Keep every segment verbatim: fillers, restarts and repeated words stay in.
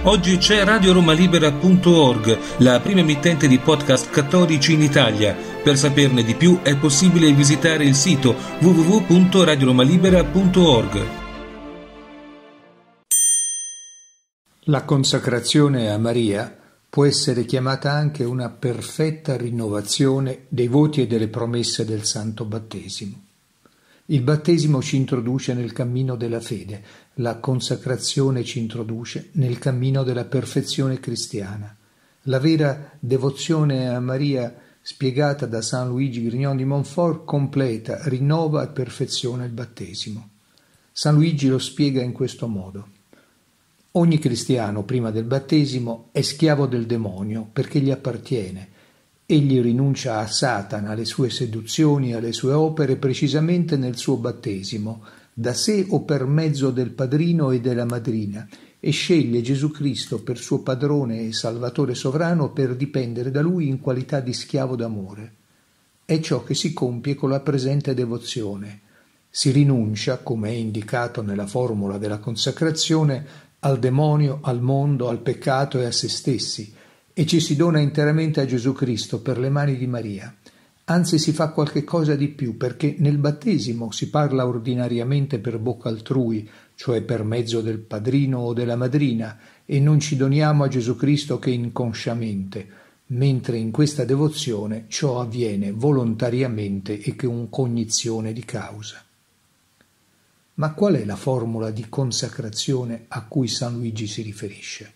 Oggi c'è radio roma libera punto org, la prima emittente di podcast cattolici in Italia. Per saperne di più è possibile visitare il sito w w w punto radio roma libera punto org. La consacrazione a Maria può essere chiamata anche una perfetta rinnovazione dei voti e delle promesse del Santo Battesimo. Il battesimo ci introduce nel cammino della fede, la consacrazione ci introduce nel cammino della perfezione cristiana. La vera devozione a Maria, spiegata da San Luigi Grignon di Montfort, completa, rinnova e perfeziona il battesimo. San Luigi lo spiega in questo modo. Ogni cristiano, prima del battesimo, è schiavo del demonio perché gli appartiene. Egli rinuncia a Satana, alle sue seduzioni, alle sue opere precisamente nel suo battesimo, da sé o per mezzo del padrino e della madrina, e sceglie Gesù Cristo per suo padrone e salvatore sovrano per dipendere da lui in qualità di schiavo d'amore. È ciò che si compie con la presente devozione. Si rinuncia, come è indicato nella formula della consacrazione, al demonio, al mondo, al peccato e a se stessi, e ci si dona interamente a Gesù Cristo per le mani di Maria. Anzi, si fa qualche cosa di più, perché nel battesimo si parla ordinariamente per bocca altrui, cioè per mezzo del padrino o della madrina, e non ci doniamo a Gesù Cristo che inconsciamente, mentre in questa devozione ciò avviene volontariamente e con cognizione di causa. Ma qual è la formula di consacrazione a cui San Luigi si riferisce?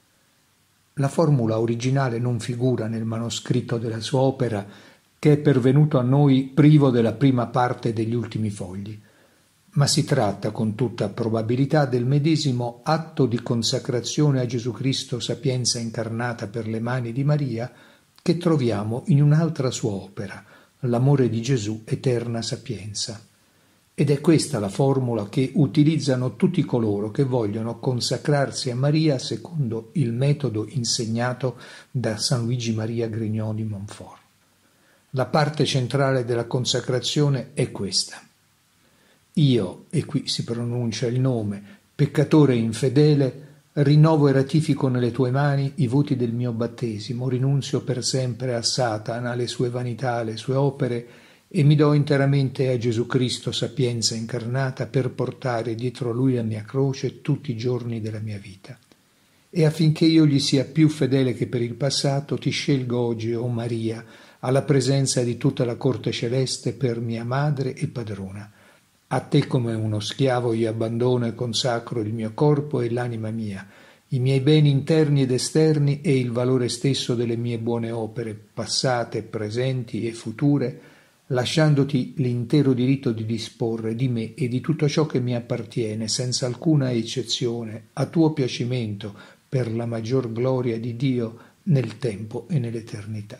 La formula originale non figura nel manoscritto della sua opera, che è pervenuto a noi privo della prima parte degli ultimi fogli, ma si tratta con tutta probabilità del medesimo atto di consacrazione a Gesù Cristo sapienza incarnata per le mani di Maria che troviamo in un'altra sua opera, l'amore di Gesù, eterna sapienza. Ed è questa la formula che utilizzano tutti coloro che vogliono consacrarsi a Maria secondo il metodo insegnato da San Luigi Maria Grignon di Montfort. La parte centrale della consacrazione è questa. Io, e qui si pronuncia il nome, peccatore infedele, rinnovo e ratifico nelle tue mani i voti del mio battesimo, rinunzio per sempre a Satana, alle sue vanità, alle sue opere, e mi do interamente a Gesù Cristo, sapienza incarnata, per portare dietro a Lui la mia croce tutti i giorni della mia vita. E affinché io gli sia più fedele che per il passato, ti scelgo oggi, o Maria, alla presenza di tutta la corte celeste per mia madre e padrona. A te come uno schiavo io abbandono e consacro il mio corpo e l'anima mia, i miei beni interni ed esterni e il valore stesso delle mie buone opere, passate, presenti e future, lasciandoti l'intero diritto di disporre di me e di tutto ciò che mi appartiene, senza alcuna eccezione, a tuo piacimento, per la maggior gloria di Dio nel tempo e nell'eternità.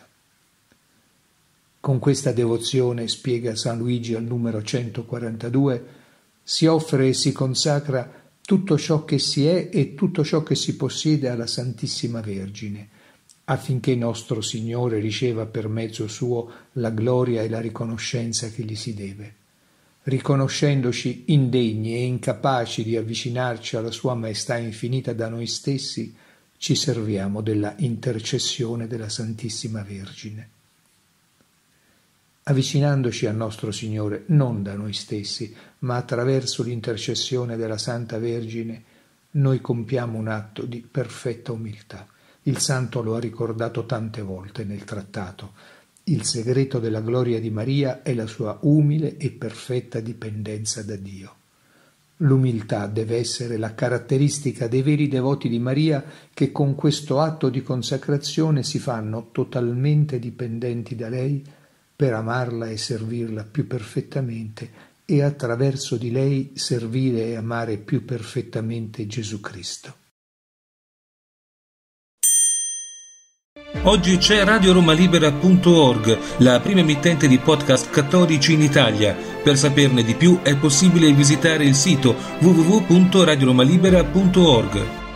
Con questa devozione, spiega San Luigi al numero centoquarantadue, si offre e si consacra tutto ciò che si è e tutto ciò che si possiede alla Santissima Vergine, affinché nostro Signore riceva per mezzo suo la gloria e la riconoscenza che gli si deve. Riconoscendoci indegni e incapaci di avvicinarci alla sua maestà infinita da noi stessi, ci serviamo della intercessione della Santissima Vergine. Avvicinandoci al nostro Signore non da noi stessi, ma attraverso l'intercessione della Santa Vergine, noi compiamo un atto di perfetta umiltà. Il Santo lo ha ricordato tante volte nel trattato. Il segreto della gloria di Maria è la sua umile e perfetta dipendenza da Dio. L'umiltà deve essere la caratteristica dei veri devoti di Maria che con questo atto di consacrazione si fanno totalmente dipendenti da lei per amarla e servirla più perfettamente e attraverso di lei servire e amare più perfettamente Gesù Cristo. Oggi c'è radio roma libera punto org, la prima emittente di podcast cattolici in Italia. Per saperne di più è possibile visitare il sito w w w punto radio roma libera punto org.